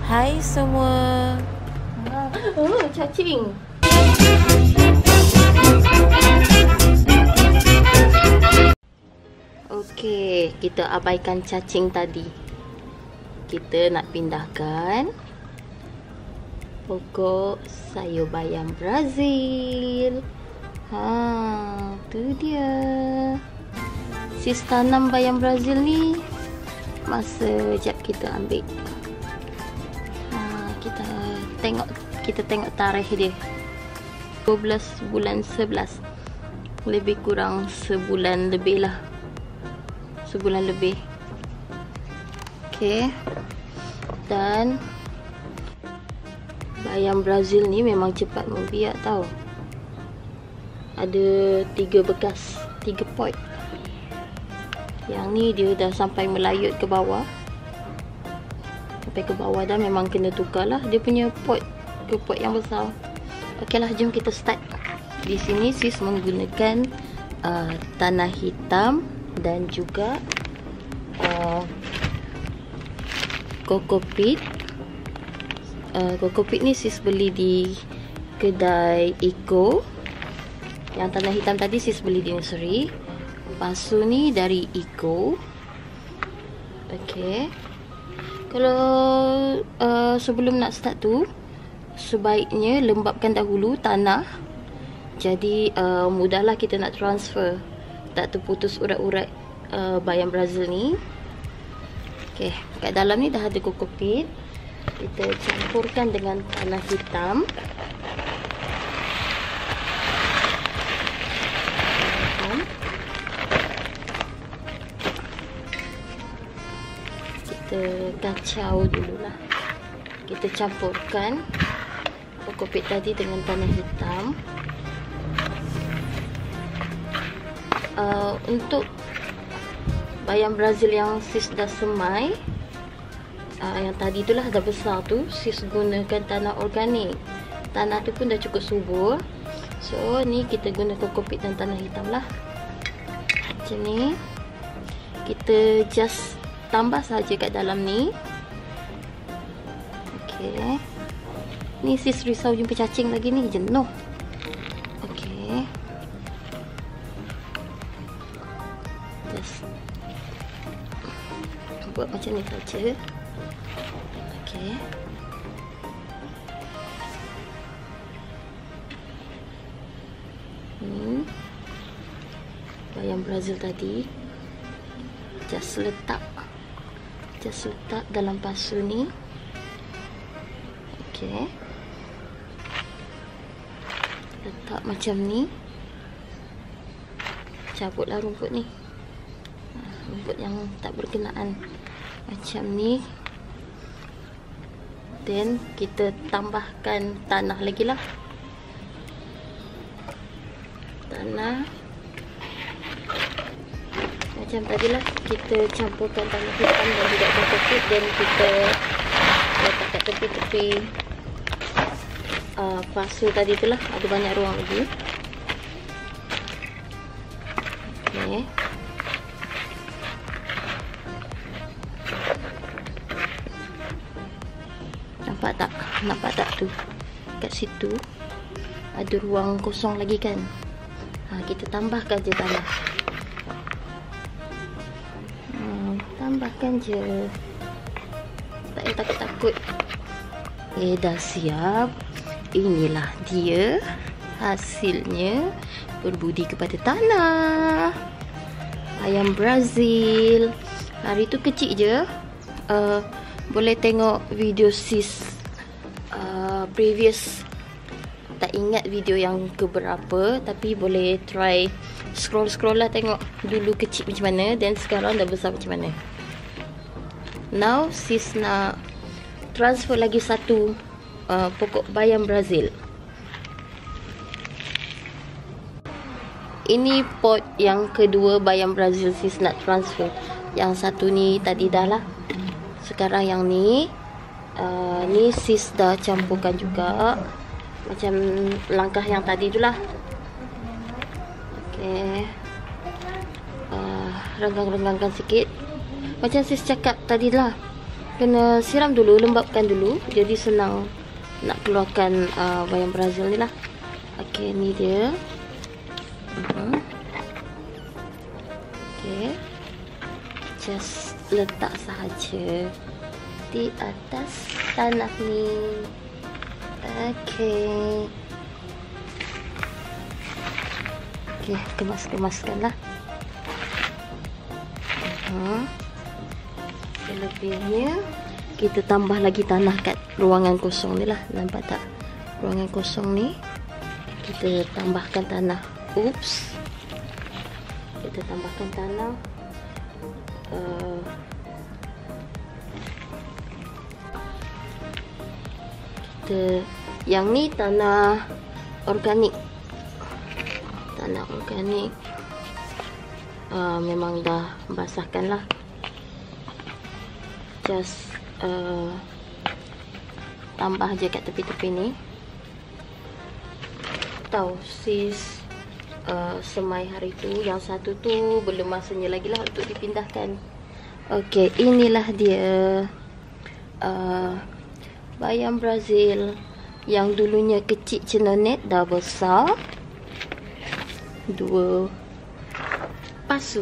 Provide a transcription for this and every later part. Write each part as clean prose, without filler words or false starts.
Hai semua. Oh, cacing. Okey, kita abaikan cacing tadi. Kita nak pindahkan pokok sayur bayam Brazil. Tu dia. Sis tanam bayam Brazil ni masa jap kita ambil. Kita tengok tarikh dia. 12 bulan 11. Lebih kurang sebulan lebih lah. Sebulan lebih. Okey. Dan bayam Brazil ni memang cepat membiak tau. Ada 3 bekas, 3 pot. Yang ni dia dah sampai melayut ke bawah. Sampai ke bawah dah, memang kena tukar lah dia punya pot ke pot yang besar. Okey lah, jom kita start. Di sini sis menggunakan tanah hitam dan juga kokopit. Kokopit ni sis beli di kedai Eco. Yang tanah hitam tadi sis beli di nursery. Pasu ni dari Eco. Okey. Kalau sebelum nak start tu, sebaiknya lembapkan dahulu tanah. Jadi mudahlah kita nak transfer. Tak terputus urat-urat bayam Brazil ni. Okey, kat dalam ni dah ada kokopit. Kita campurkan dengan tanah hitam. Kita kacau dululah. Kita campurkan kokopit tadi dengan tanah hitam. Untuk bayam Brazil yang sis dah semai, yang tadi itulah dah besar tu, sis gunakan tanah organik. Tanah tu pun dah cukup subur. So ni kita guna kokopit dan tanah hitam lah. Macam ni. Kita just tambah saja kat dalam ni. Okey. Ni sis risau jumpa cacing lagi ni, jenuh. Okey. Just buat macam ni saja. Okey. Bayam Brazil tadi just letak dalam pasu ni. Okey. Letak macam ni. Cabutlah rumput ni. Rumput yang tak berkenaan. Macam ni. Then kita tambahkan tanah lagi lah. Tanah. Macam tadilah, kita campurkan tanah hitam dan juga kokopit, dan kita letak kat tepi-tepi pasu tadi tu lah. Ada banyak ruang lagi. Okay. Nampak tak tu? Kat situ ada ruang kosong lagi kan? Kita tambahkan je tanah. Tambahkan je. Tak payah takut-takut. Dah siap. Inilah dia hasilnya. Berbudi kepada tanah. Bayam Brazil. Hari tu kecil je. Boleh tengok video sis previous. Tak ingat video yang keberapa, tapi boleh try scroll lah, tengok dulu kecil macam mana dan sekarang dah besar macam mana. Now sis nak transfer lagi satu pokok bayam Brazil. Ini pot yang kedua bayam Brazil sis nak transfer. Yang satu ni tadi dah lah. Sekarang yang ni ni sis dah campurkan juga. Macam langkah yang tadi tu lah. Okey. Renggang-renggangkan sikit. Macam sis cakap tadi lah, kena siram dulu, lembapkan dulu. Jadi senang nak keluarkan bayam Brazil ni lah. Okey, ni dia. Okey. Just letak sahaja di atas tanah ni. Okey. Okey, kemas-kemaskanlah. Selebihnya kita tambah lagi tanah kat ruangan kosong ni lah. Nampak tak? Ruangan kosong ni kita tambahkan tanah. Oops. Kita tambahkan tanah. Yang ni tanah organik. Tanah organik. Memang dah basahkan lah. Just tambah je kat tepi-tepi ni. Tahu sis semai hari tu, yang satu tu belum masanya lagi lah untuk dipindahkan. Okey, inilah dia bayam Brazil yang dulunya kecil cenonet dah besar. 2 pasu.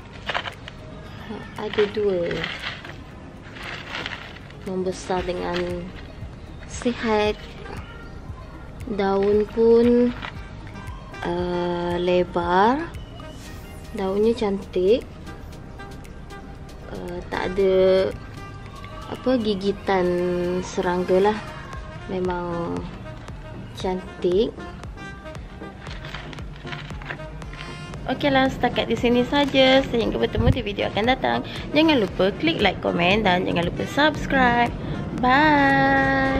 Ada 2. Membesar dengan sihat. Daun pun lebar. Daunnya cantik. Tak ada gigitan serangga lah. Memang cantik. Okeylah, setakat di sini saja. Sehingga bertemu di video akan datang. Jangan lupa klik like, komen dan jangan lupa subscribe. Bye.